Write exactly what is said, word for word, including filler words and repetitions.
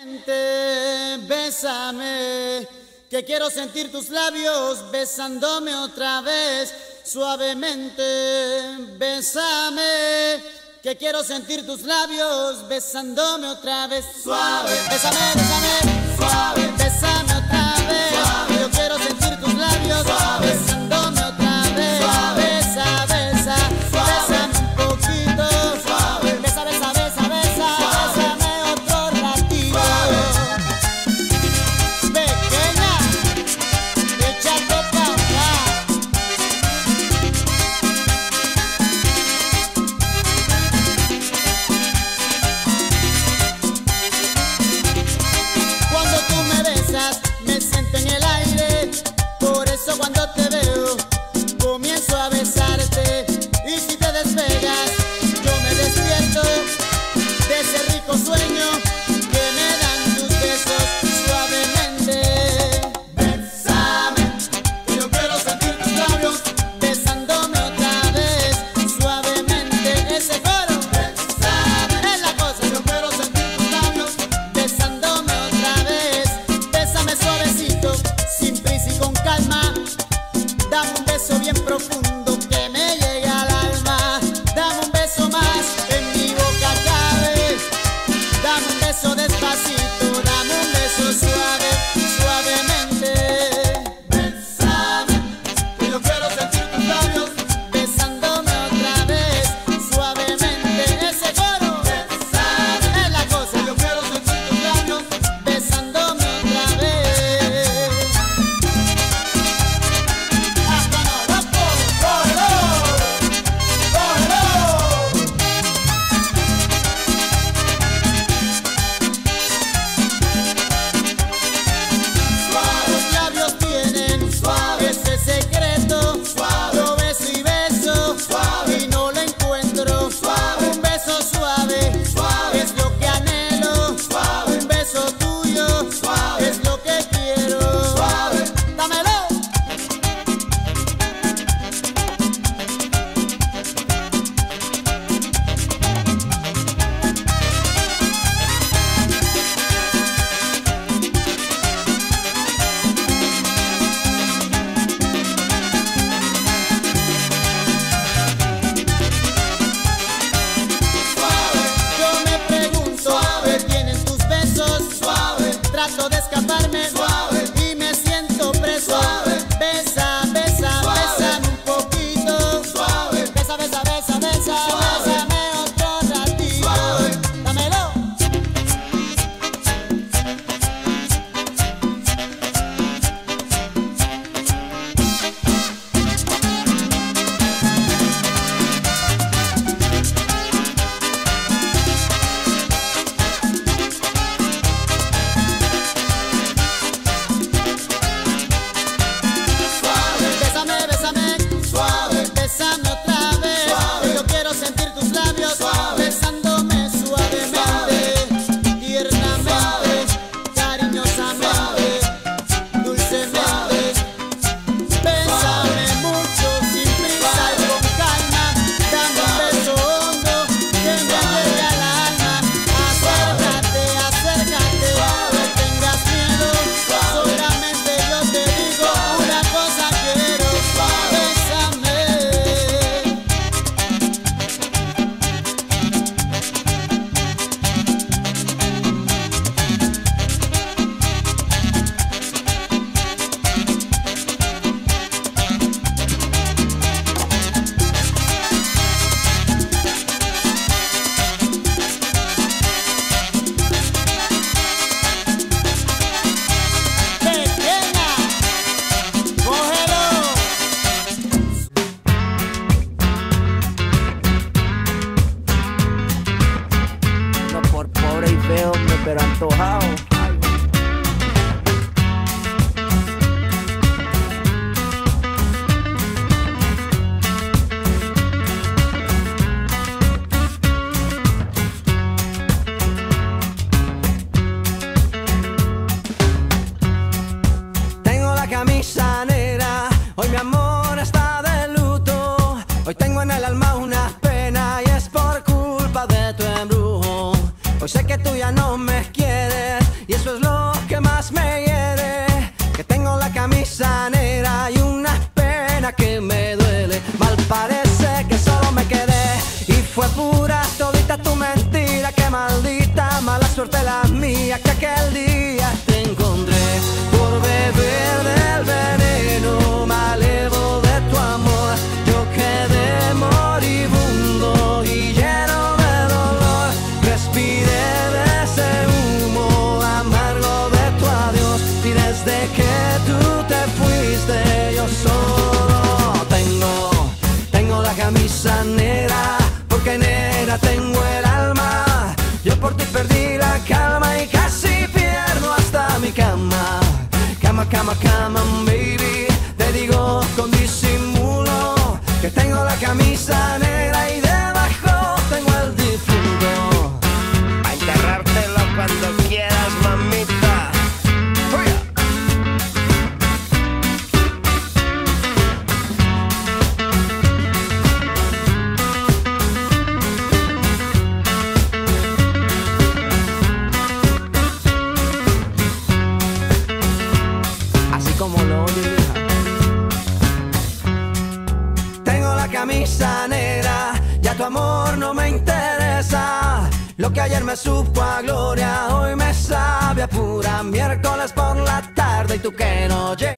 Bésame, que quiero sentir tus labios besándome otra vez, suavemente. Bésame, que quiero sentir tus labios besándome otra vez, suave. Bésame, bésame, suave. Bésame otra vez, suave. Yo quiero sentir tus labios suave. Besándome otra vez, suave. Besa, besa, suave. Bésame un poquito, suave. Besa, besa, besa, besa, suave. Bésame otro ratito, suave. Pequeña, échate pa' acá. Cuando tú me besas, me siento en el aire. Por eso cuando te veo, comienzo a besarte. Y si te despegas, yo me despierto de ese rico sueño que me dan tus besos suavemente. Bésame, que yo quiero sentir tus labios besándome otra vez, suavemente. Ese coro, bésame, es la cosa. Yo quiero sentir tus labios besándome otra vez. Bésame suavecito, sin prisa y con calma. Dame un beso bien profundo que me llegue al alma. Dame un beso más, en mi boca cabe. Dame un beso despacito, dame un beso suave, suavemente. Bésame, que yo quiero sentir tus labios besándome otra vez, suavemente. Ese coro, bésame, es la cosa. Yo quiero sentir tus labios besándome otra vez. Hasta no, loco, cógelo, cógelo. Tus labios tienen suave ese secreto, suave. Yo beso y beso, suave, y no lo encuentro, suave. Un beso suave, suave, es lo que anhelo, suave. Un beso tuyo, suave, es lo que quiero, suave. Dámelo. Suave, yo me pregunto, suave, ¿tienen tus besos? Suave, trato de escaparme, suave, y me siento preso. Suave, besa, besa, bésame un poquito, suave. Besa, besa, besa, besa, bésame otro ratito, suave. Dámelo. Suave, bésame, bésame, suave, bésame otra vez, suave. Yo quiero sentir tus labios suave, besándome suavemente, tiernamente, cariñosamente, dulcemente. Bésame mucho, sin prisa y con calma. Dame un beso hondo que me llegue al alma. Acércate, acércate, no tengas miedo. Solamente yo te digo una cosa quiero, bésame. Pequeña, cógelo. No por pobre y feo, hombre, pero antojado. Tengo la camisa negra, hoy mi amor está de luto. Hoy tengo en el alma una pena y es por culpa de tu embrujo. Hoy sé que tú ya no me quieres mía, que aquel día te encontré por beber del veneno malevo de tu amor. Yo quedé moribundo y lleno de dolor, respiré de ese humo amargo de tu adiós, y desde que tú te fuiste yo solo tengo, tengo la camisa negra, porque negra tengo el alma. Yo por ti perdí la calma y casi pierdo hasta mi cama. Cama, cama, cama, baby, te digo con disimulo que tengo la camisa negra y debajo tengo el difunto. A enterrártelo cuando quieras, mamita. ¡Fuera! Así como lo oye, hija. Tengo la camisa negra, ya tu amor no me interesa. Lo que ayer me supo a gloria, hoy me sabe a pura miércoles por la tarde, y tú que no llegas.